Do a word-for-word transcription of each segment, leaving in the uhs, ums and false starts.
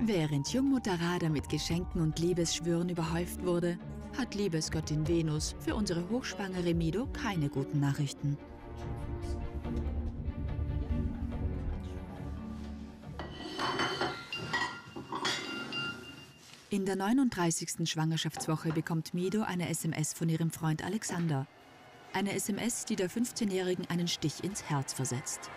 Während Jungmutter Radha mit Geschenken und Liebesschwüren überhäuft wurde, hat Liebesgöttin Venus für unsere hochschwangere Mido keine guten Nachrichten. In der neununddreißigsten Schwangerschaftswoche bekommt Mido eine S M S von ihrem Freund Alexander. Eine S M S, die der fünfzehnjährigen einen Stich ins Herz versetzt.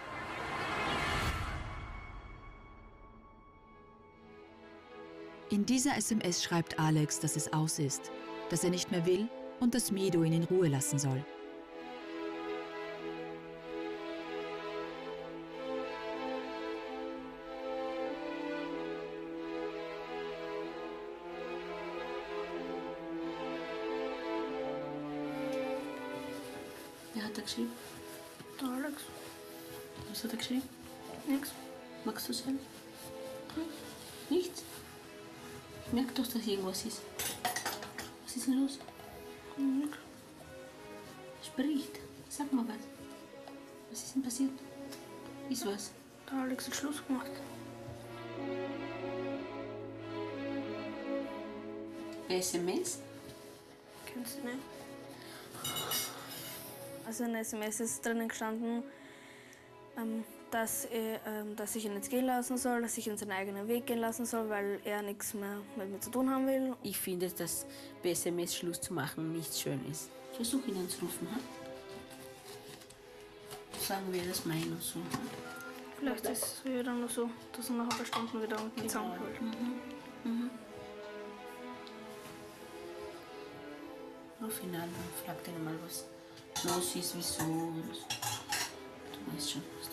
In dieser S M S schreibt Alex, dass es aus ist, dass er nicht mehr will und dass Mido ihn in Ruhe lassen soll. Wer hat da geschrieben? Der Alex. Was hat er geschrieben? Nix. Magst du sagen? Hm? Nichts? Ich merke doch, dass irgendwas ist. Was ist denn los? Nix. Spricht. Sag mal was. Was ist denn passiert? Ist was? Der Alex hat Schluss gemacht. Per S M S? Kennst du nicht? Also in der S M S ist drinnen gestanden, ähm, dass, er, ähm, dass ich ihn jetzt gehen lassen soll, dass ich ihn seinen eigenen Weg gehen lassen soll, weil er nichts mehr mit mir zu tun haben will. Ich finde, dass per S M S Schluss zu machen nicht schön ist. Versuch ihn anzurufen, ha? Sagen wir das meinen und so. Vielleicht ist es ja dann nur so, dass er nach ein paar Stunden wieder mit mir zusammenholt. Mhm. Mhm. Ruf ihn an und frag ihn mal, was los ist, wieso. Du weißt schon, was du.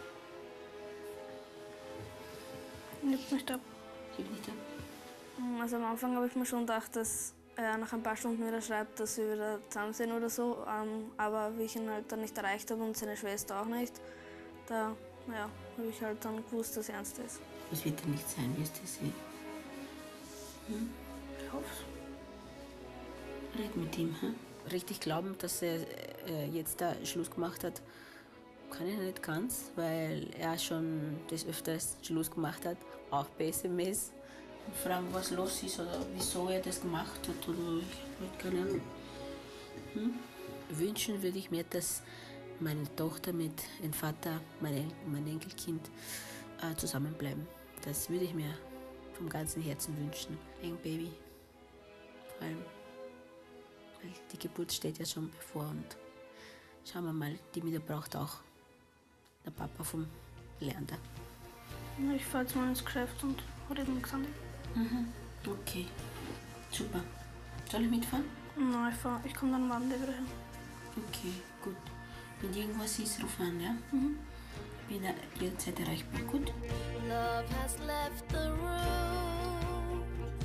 Nimmt nicht ab. Gib nicht ab. Also am Anfang habe ich mir schon gedacht, dass er nach ein paar Stunden wieder schreibt, dass wir wieder zusammen sind oder so. Aber wie ich ihn halt dann nicht erreicht habe und seine Schwester auch nicht, da ja, habe ich halt dann gewusst, dass es ernst ist. Das wird ja nicht sein, wirst du sehen. Hm? Ich hoffe es. Red mit ihm, hm? Richtig glauben, dass er äh, jetzt da Schluss gemacht hat, kann ich nicht ganz, weil er schon des Öfteren Schluss gemacht hat, auch per S M S. Und fragen, was los ist oder wieso er das gemacht hat oder ich keine Ahnung. Hm? Wünschen würde ich mir, dass meine Tochter mit dem Vater, mein, mein Enkelkind äh, zusammenbleiben. Das würde ich mir vom ganzen Herzen wünschen. Ein Baby. Vor allem, weil die Geburt steht ja schon bevor und schauen wir mal, die Mido braucht auch der Papa vom Lerner. Ich fahre jetzt mal ins Geschäft und rede mit Xander. Mhm. Okay, super. Soll ich mitfahren? Nein, ich, fahr, ich komme dann am Abend wieder hin. Okay, gut. Wenn irgendwas ist, ruf an, ja? Mhm. Ich bin jederzeit erreichbar, gut? Love has left the room.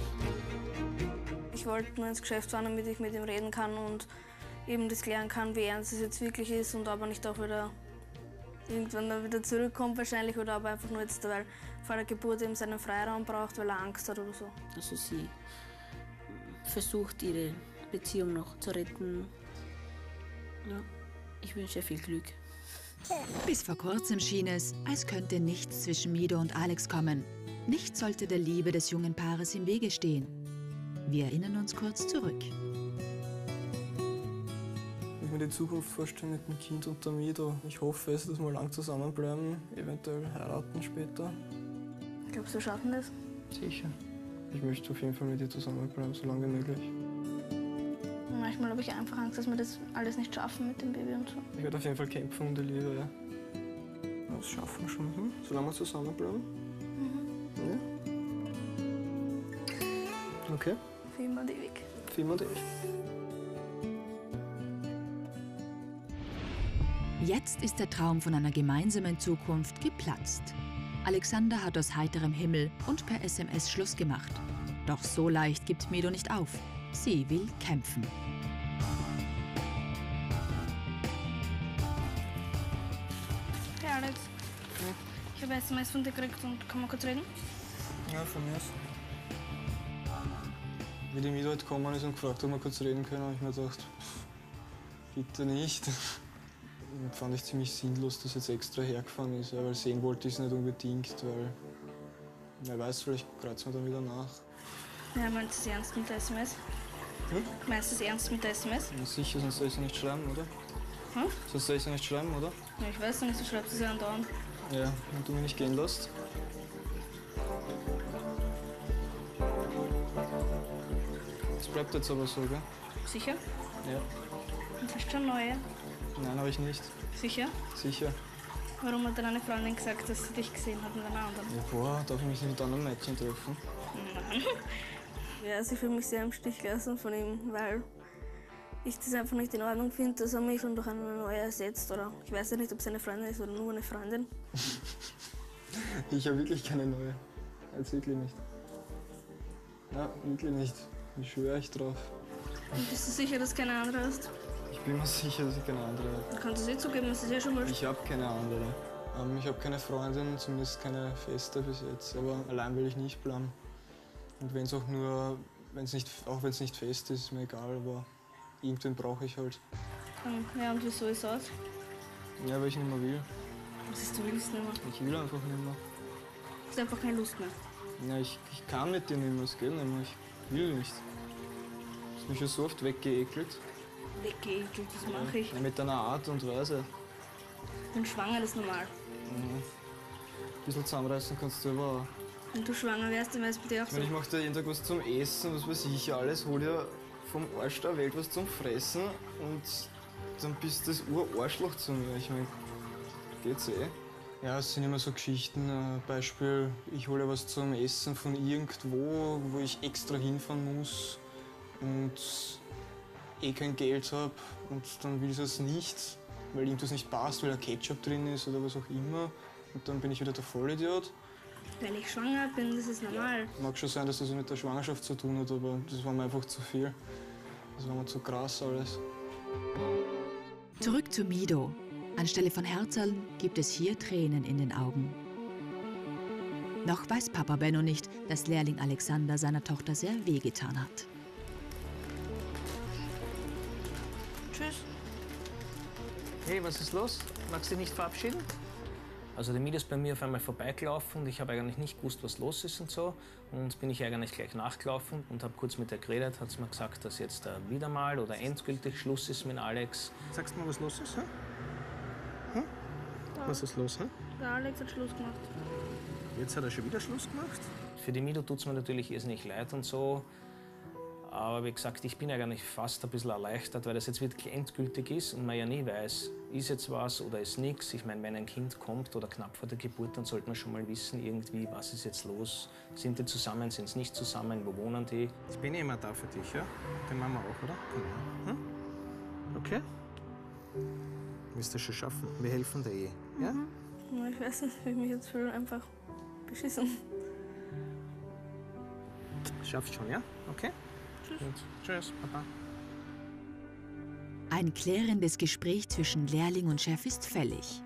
Ich wollte nur ins Geschäft fahren, damit ich mit ihm reden kann und eben das klären kann, wie ernst es jetzt wirklich ist und ob er nicht auch wieder irgendwann dann wieder zurückkommt wahrscheinlich oder ob er einfach nur jetzt, weil vor der Geburt eben seinen Freiraum braucht, weil er Angst hat oder so. Also sie versucht, ihre Beziehung noch zu retten. Ja, ich wünsche ihr viel Glück. Bis vor kurzem schien es, als könnte nichts zwischen Mido und Alex kommen. Nichts sollte der Liebe des jungen Paares im Wege stehen. Wir erinnern uns kurz zurück. Ich mir die Zukunft vorstellen mit dem Kind und der Mido. Ich hoffe, dass wir lang zusammenbleiben, eventuell heiraten später. Glaubst du, wir schaffen das? Sicher. Ich möchte auf jeden Fall mit ihr zusammenbleiben, so lange wie möglich. Manchmal habe ich einfach Angst, dass wir das alles nicht schaffen mit dem Baby und so. Ich werde auf jeden Fall kämpfen um die Liebe, ja. Das schaffen wir schon, hm? Solange wir zusammenbleiben. Mhm. Ja? Okay. Für immer und ewig. Für immer und ewig. Jetzt ist der Traum von einer gemeinsamen Zukunft geplatzt. Alexander hat aus heiterem Himmel und per S M S Schluss gemacht. Doch so leicht gibt Mido nicht auf. Sie will kämpfen. Hey Alex, Ja. ich habe S M S von dir gekriegt und kann man kurz reden? Ja, von mir aus. Wie die Mido halt gekommen ist und gefragt, ob wir kurz reden können, habe ich mir gedacht, pff, bitte nicht. Und fand ich ziemlich sinnlos, dass jetzt extra hergefahren ist, ja, weil sehen wollte ich es nicht unbedingt, weil Wer weiß, vielleicht kreuzen wir dann wieder nach. Ja, meinst du es ernst mit der S M S? Hm? Meinst du es ernst mit der S M S? Ja, sicher, sonst soll ich sie nicht schreiben, oder? Hm? Sonst soll ich sie nicht schreiben, oder? Ja, ich weiß nicht, du schreibst es ja andauernd. Ja, wenn du mich nicht gehen lässt. Das bleibt jetzt aber so, gell? Sicher? Ja. Und hast du schon neue? Nein, habe ich nicht. Sicher? Sicher. Warum hat deine Freundin gesagt, dass sie dich gesehen hat mit einer anderen? Ja, boah, darf ich mich nicht mit anderen Mädchen treffen? Nein. Ja, sie fühlt mich sehr im Stich gelassen von ihm, weil ich das einfach nicht in Ordnung finde, dass er mich schon durch eine neue ersetzt. Oder ich weiß ja nicht, ob es eine Freundin ist oder nur eine Freundin. Ich habe wirklich keine neue. Jetzt wirklich nicht. Ja, wirklich nicht. Ich schwöre ich drauf. Und bist du sicher, dass du keine andere hast? Ich bin mir sicher, dass ich keine andere habe. Dann kannst du es eh zugeben, das ist ja schon mal. Ich habe keine andere. Ähm, ich habe keine Freundin, zumindest keine feste bis jetzt. Aber allein will ich nicht bleiben. Und wenn es auch nur, wenn's nicht, auch wenn es nicht fest ist, ist mir egal, aber irgendwen brauche ich halt. Ja, und wieso ist es aus? Ja, weil ich nicht mehr will. Was ist, du willst nicht mehr? Ich will einfach nicht mehr. Du hast einfach keine Lust mehr. Ja, ich, ich kann mit dir nicht mehr, es geht nicht mehr. Ich will nicht. Du hast mich schon so oft weggeekelt. Weggeekelt, das mache ich. Ja, mit deiner Art und Weise. Ich bin schwanger, das ist normal. Mhm. Ein bisschen zusammenreißen kannst du aber auch. Wenn du schwanger wärst, dann wär's bei dir auch Ich so. meine, ich mache dir jeden Tag was zum Essen, was weiß ich alles, hol dir vom Arsch der Welt was zum Fressen und dann bist du das Urarschloch zu mir. Ich meine, geht's eh? Ja, es sind immer so Geschichten. Äh, Beispiel, ich hole was zum Essen von irgendwo, wo ich extra hinfahren muss und eh kein Geld habe und dann will ich es nicht, weil irgendwas nicht passt, weil da Ketchup drin ist oder was auch immer. Und dann bin ich wieder der Vollidiot. Weil ich schwanger bin, das ist normal. Mag schon sein, dass das mit der Schwangerschaft zu tun hat, aber das war mir einfach zu viel. Das war mir zu krass alles. Zurück zu Mido. Anstelle von Herzerln gibt es hier Tränen in den Augen. Noch weiß Papa Benno nicht, dass Lehrling Alexander seiner Tochter sehr wehgetan hat. Tschüss. Hey, was ist los? Magst du dich nicht verabschieden? Also der Mido ist bei mir auf einmal vorbeigelaufen und ich habe eigentlich nicht gewusst, was los ist und so. Und bin ich eigentlich gleich nachgelaufen und habe kurz mit ihr geredet, hat sie mir gesagt, dass jetzt da wieder mal oder endgültig Schluss ist mit Alex. Sagst du mal, was los ist? Hä? Hm? Was ist los? Hä? Der Alex hat Schluss gemacht. Jetzt hat er schon wieder Schluss gemacht? Für die Mido tut es mir natürlich irrsinnig leid und so. Aber wie gesagt, ich bin eigentlich fast ein bisschen erleichtert, weil das jetzt wirklich endgültig ist und man ja nie weiß, ist jetzt was oder ist nichts. Ich meine, wenn ein Kind kommt oder knapp vor der Geburt, dann sollte man schon mal wissen, irgendwie, was ist jetzt los? Sind die zusammen, sind sie nicht zusammen, wo wohnen die? Ich bin immer da für dich, ja? Den Mama auch, oder? Komm her. Hm? Okay? Wirst du schon schaffen. Wir helfen dir eh, ja? Mhm. Ich weiß nicht, wie ich mich jetzt fühle, einfach beschissen. Schaffst schon, ja? Okay? Tschüss. Gut. Tschüss, Papa. Ein klärendes Gespräch zwischen Lehrling und Chef ist fällig.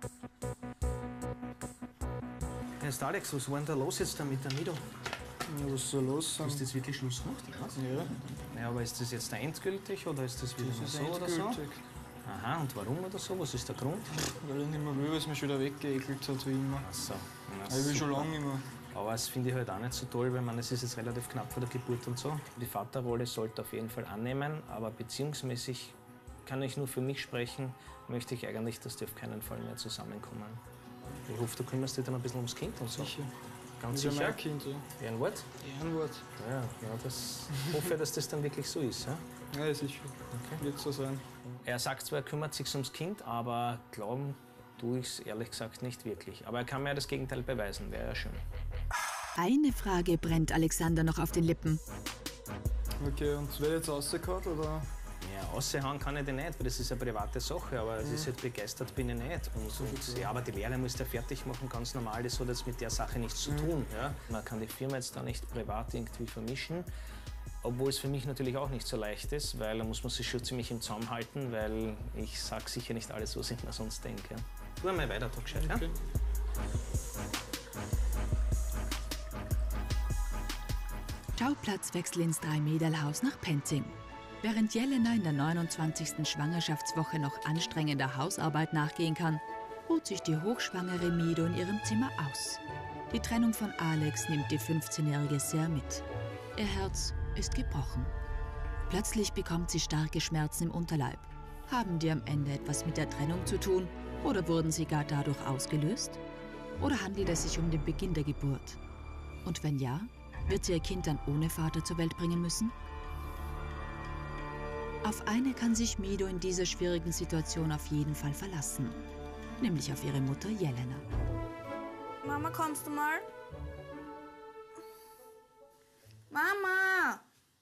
Jetzt Alex, was war denn da los jetzt da mit der Mido? Ja, was soll los sein? Hast du jetzt wirklich Schluss gemacht, oder was? Ja, Ja, aber ist das jetzt da endgültig oder ist das wieder das mal ist so oder so? endgültig. Aha, und warum oder so? Was ist der Grund? Weil ich nicht mehr will, weil es mich schon wieder weggeekelt hat, wie immer. Ach so. Na, Aber ich will schon super. lange nicht mehr. Aber das finde ich halt auch nicht so toll, weil man, es ist jetzt relativ knapp vor der Geburt und so. Die Vaterrolle sollte auf jeden Fall annehmen, aber beziehungsmäßig kann ich nur für mich sprechen, möchte ich eigentlich, dass die auf keinen Fall mehr zusammenkommen. Ich hoffe, du kümmerst dich dann ein bisschen ums Kind und so. Sicher. Ganz Das ist ja sicher. mein Kind, ja. Ehrenwort? Ehrenwort. Ja, ja, das hoffe ich, dass das dann wirklich so ist. Ja? Ja, sicher. Okay. Wird so sein. Er sagt zwar, er kümmert sich ums Kind, aber glauben tue ich es ehrlich gesagt nicht wirklich. Aber er kann mir ja das Gegenteil beweisen, wäre ja schön. Eine Frage brennt Alexander noch auf den Lippen. Okay, und wird jetzt rausgehauen, oder? Ja, raushauen kann ich den nicht, weil das ist eine private Sache, aber es ist halt begeistert bin ich nicht. Und, und, ja, aber die Lehre muss der fertig machen, ganz normal, das hat jetzt mit der Sache nichts zu tun. Ja? Man kann die Firma jetzt da nicht privat irgendwie vermischen, obwohl es für mich natürlich auch nicht so leicht ist, weil da muss man sich schon ziemlich im Zaum halten, weil ich sage sicher nicht alles, was ich mir sonst denke. Tu einmal weiter, da gescheit, Okay. ja? Schauplatzwechsel ins Drei-Mäderl-Haus nach Penzing. Während Jelena in der neunundzwanzigsten Schwangerschaftswoche noch anstrengender Hausarbeit nachgehen kann, ruht sich die hochschwangere Mido in ihrem Zimmer aus. Die Trennung von Alex nimmt die fünfzehnjährige sehr mit. Ihr Herz ist gebrochen. Plötzlich bekommt sie starke Schmerzen im Unterleib. Haben die am Ende etwas mit der Trennung zu tun oder wurden sie gar dadurch ausgelöst? Oder handelt es sich um den Beginn der Geburt? Und wenn ja, wird sie ihr Kind dann ohne Vater zur Welt bringen müssen? Auf eine kann sich Mido in dieser schwierigen Situation auf jeden Fall verlassen, nämlich auf ihre Mutter Jelena. Mama, kommst du mal? Mama!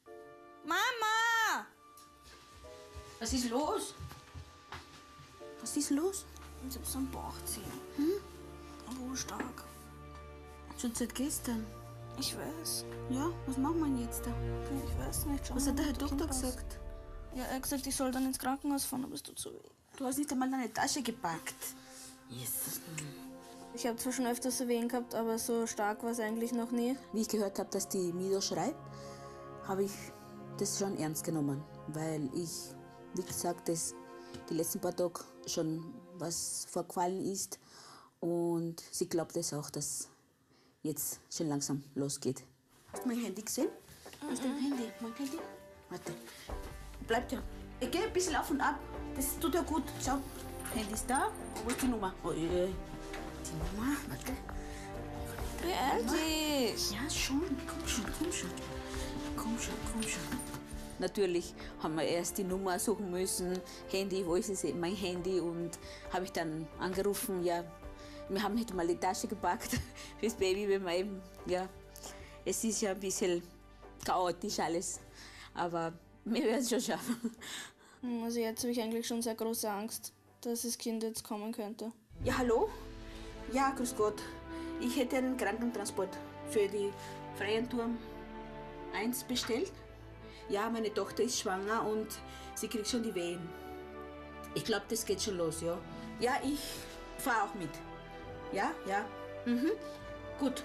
Mama! Was ist los? Was ist los? Ich hab so einen Bauchziehen. Hm? Aber stark. Schon seit gestern. Ich weiß. Ja, was machen wir denn jetzt da? Ich weiß nicht. Schau Was mal, hat der Herr wie Doktor Kind aussieht. gesagt? Ja, er hat gesagt, ich soll dann ins Krankenhaus fahren, aber es tut so weh. Du hast nicht einmal deine Tasche gepackt. Jesus. Ich habe zwar schon öfters so Wehen gehabt, aber so stark war es eigentlich noch nie. Wie ich gehört habe, dass die Mido schreit, habe ich das schon ernst genommen. Weil ich, wie gesagt, das die letzten paar Tage schon was vorgefallen ist. Und sie glaubt es auch, dass jetzt schon langsam losgeht. Hast du mein Handy gesehen? Hast du dein Handy? Mein Handy? Warte. Bleibt ja. Ich gehe ein bisschen auf und ab. Das tut ja gut. Schau, Handy ist da. Wo ist die Nummer? Oh, äh, die Nummer? Warte. Beeil dich! Ja, schon. Komm schon, komm schon. Komm schon, komm schon. Natürlich haben wir erst die Nummer suchen müssen. Handy, wo ist es? Mein Handy. Und habe ich dann angerufen, ja. Wir haben nicht mal die Tasche gepackt fürs Baby, wenn man eben, ja. Es ist ja ein bisschen chaotisch alles. Aber wir werden es schon schaffen. Also jetzt habe ich eigentlich schon sehr große Angst, dass das Kind jetzt kommen könnte. Ja, hallo? Ja, grüß Gott. Ich hätte einen Krankentransport für die Freienturm eins bestellt. Ja, meine Tochter ist schwanger und sie kriegt schon die Wehen. Ich glaube, das geht schon los, ja. Ja, ich fahre auch mit. Ja, ja. Mhm. Gut.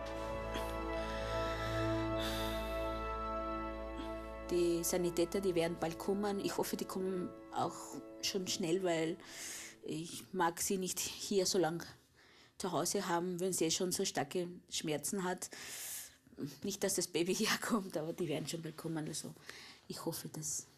Die Sanitäter, die werden bald kommen. Ich hoffe, die kommen auch schon schnell, weil ich mag sie nicht hier so lange zu Hause haben, wenn sie schon so starke Schmerzen hat. Nicht, dass das Baby herkommt, aber die werden schon bald kommen. Also ich hoffe, dass